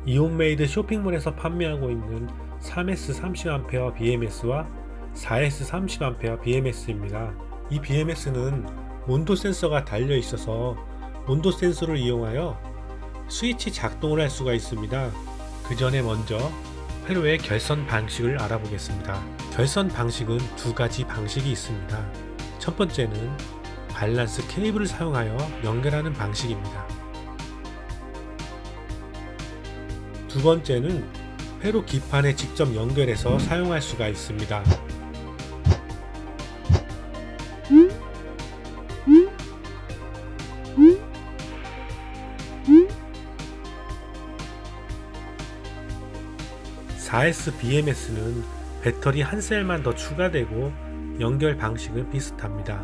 이온메이드 쇼핑몰에서 판매하고 있는 3S 30A BMS와 4S 30A BMS입니다. 이 BMS는 온도 센서가 달려 있어서 온도 센서를 이용하여 스위치 작동을 할 수가 있습니다. 그 전에 먼저 회로의 결선 방식을 알아보겠습니다. 결선 방식은 두 가지 방식이 있습니다. 첫 번째는 밸런스 케이블을 사용하여 연결하는 방식입니다. 두 번째는 회로 기판에 직접 연결해서 사용할 수가 있습니다. (4S) BMS는 배터리 한 셀만 더 추가되고 연결 방식은 비슷합니다.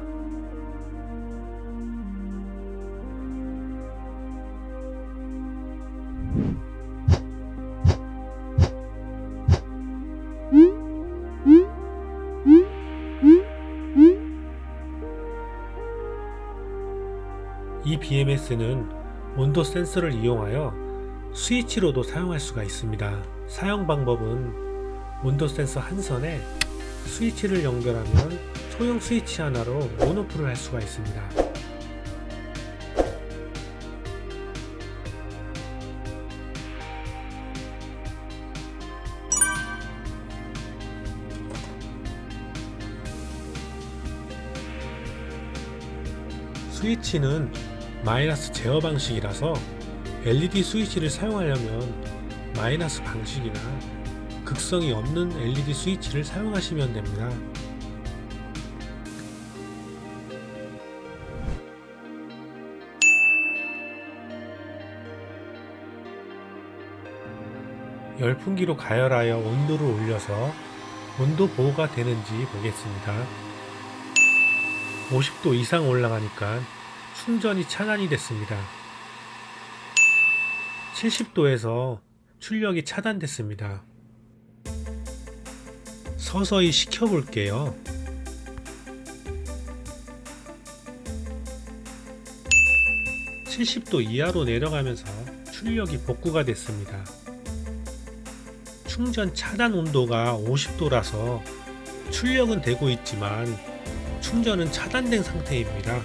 이 BMS는 온도 센서를 이용하여 스위치로도 사용할 수가 있습니다. 사용 방법은 온도 센서 한 선에 스위치를 연결하면 소형 스위치 하나로 온오프를 할 수가 있습니다. 스위치는 마이너스 제어 방식이라서 LED 스위치를 사용하려면 마이너스 방식이나 극성이 없는 LED 스위치를 사용하시면 됩니다. 열풍기로 가열하여 온도를 올려서 온도 보호가 되는지 보겠습니다. 50도 이상 올라가니까 충전이 차단이 됐습니다. 70도에서 출력이 차단됐습니다. 서서히 식혀 볼게요. (70도) 이하로 내려가면서 출력이 복구가 됐습니다. 충전 차단 온도가 50도라서 출력은 되고 있지만 충전은 차단된 상태입니다.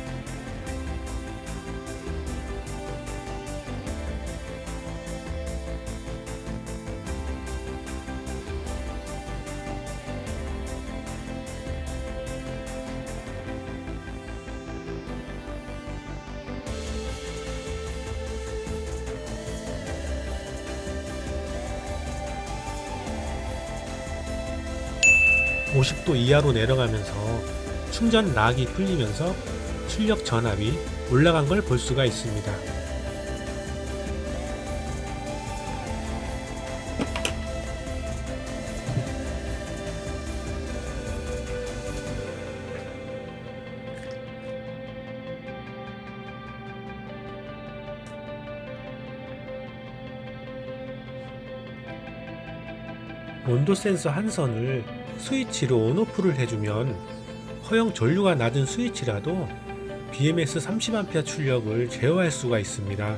(50도) 이하로 내려가면서 충전 락이 풀리면서 출력 전압이 올라간 걸 볼 수가 있습니다. 온도 센서 한 선을 스위치로 온오프를 해주면 허용 전류가 낮은 스위치라도 BMS 30A 출력을 제어할 수가 있습니다.